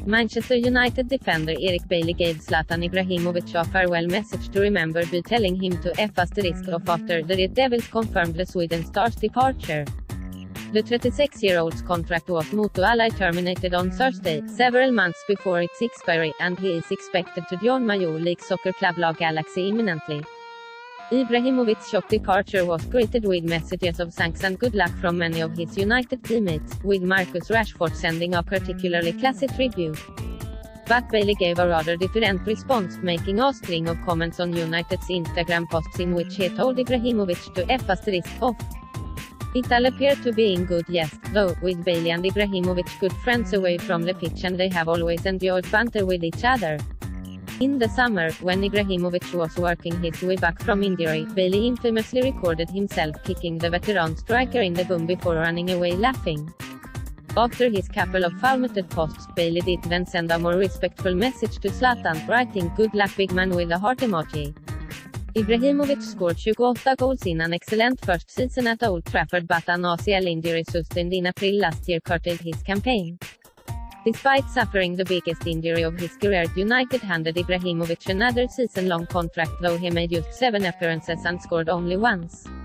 Manchester United defender Eric Bailly gave Zlatan Ibrahimovic a farewell message to remember by telling him to F*** off after the Red Devils confirmed the Sweden star's departure. The 36-year-old's contract was mutually terminated on Thursday, several months before its expiry, and he is expected to join Major League Soccer club La Galaxy imminently. Ibrahimovic's shock departure was greeted with messages of thanks and good luck from many of his United teammates, with Marcus Rashford sending a particularly classy tribute. But Bailey gave a rather different response, making a string of comments on United's Instagram posts in which he told Ibrahimovic to F*** off. It all appeared to be in good jest, though, with Bailey and Ibrahimovic good friends away from the pitch and they have always enjoyed banter with each other. In the summer, when Ibrahimovic was working his way back from injury, Bailey infamously recorded himself kicking the veteran striker in the bum before running away laughing. After his couple of foul-muted posts, Bailey did then send a more respectful message to Zlatan, writing "Good luck big man" with a heart emoji. Ibrahimovic scored 28 goals in an excellent first season at Old Trafford, but an ACL injury sustained in April last year curtailed his campaign. Despite suffering the biggest injury of his career, United handed Ibrahimovic another season-long contract, though he made just 7 appearances and scored only once.